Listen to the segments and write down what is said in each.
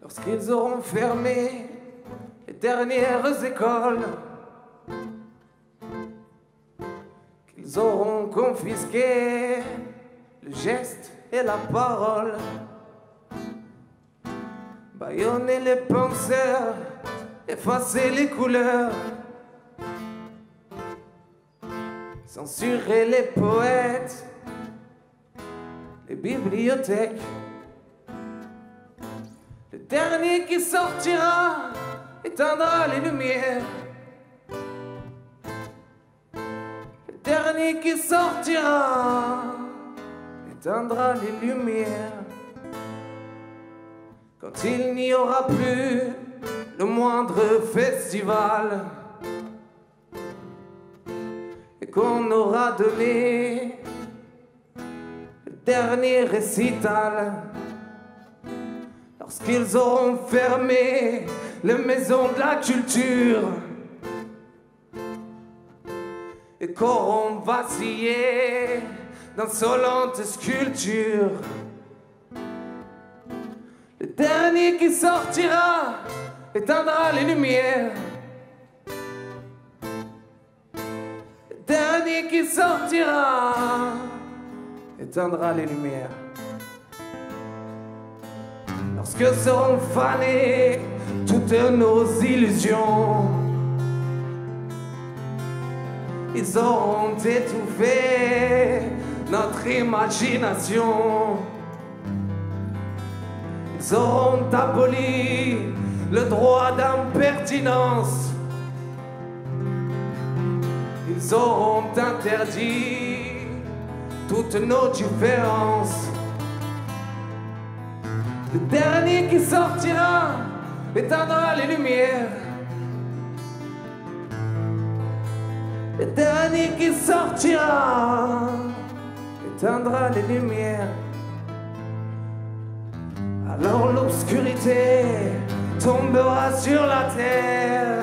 lorsqu'ils auront fermé les dernières écoles, qu'ils auront confisqué le geste et la parole, bâillonné les penseurs, effacé les couleurs, censurer les poètes, les bibliothèques. Le dernier qui sortira éteindra les lumières. Le dernier qui sortira éteindra les lumières. Quand il n'y aura plus le moindre festival et qu'on aura donné le dernier récital, lorsqu'ils auront fermé les maisons de la culture et qu'auront vacillé d'insolentes sculptures, le dernier qui sortira éteindra les lumières. Le dernier qui sortira éteindra les lumières. Lorsque seront fanées toutes nos illusions, ils auront étouffé notre imagination. Ils auront aboli le droit d'impertinence. Ils auront interdit toutes nos différences. Le dernier qui sortira éteindra les lumières. Le dernier qui sortira éteindra les lumières. Alors l'obscurité tombera sur la terre.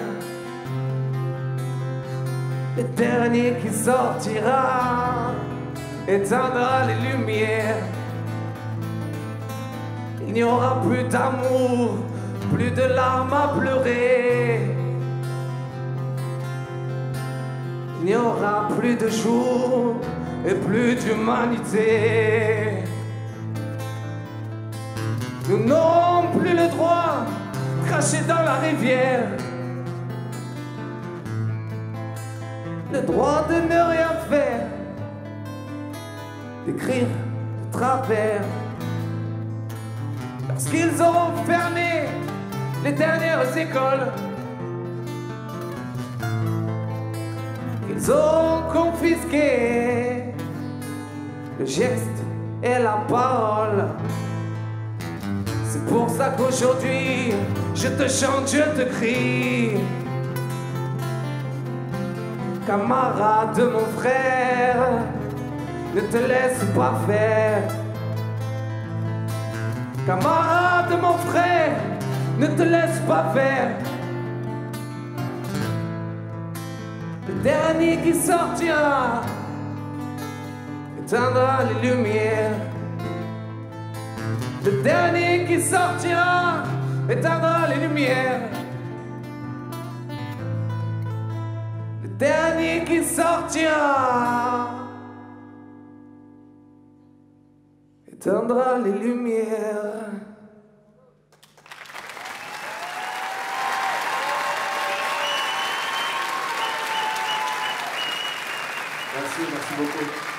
Le dernier qui sortira éteindra les lumières. Il n'y aura plus d'amour, plus de larmes à pleurer. Il n'y aura plus de jour et plus d'humanité. Nous n'aurons plus le droit de cracher dans la rivière, le droit de ne rien faire, d'écrire de travers. Lorsqu'ils auront fermé les dernières écoles, qu'ils auront confisqué le geste et la parole. C'est pour ça qu'aujourd'hui je te chante, je te crie. Camarade de mon frère, ne te laisse pas faire. Camarade de mon frère, ne te laisse pas faire. Le dernier qui sortira éteindra les lumières. Le dernier qui sortira éteindra les lumières. Le dernier qui sortira éteindra les lumières. Merci beaucoup.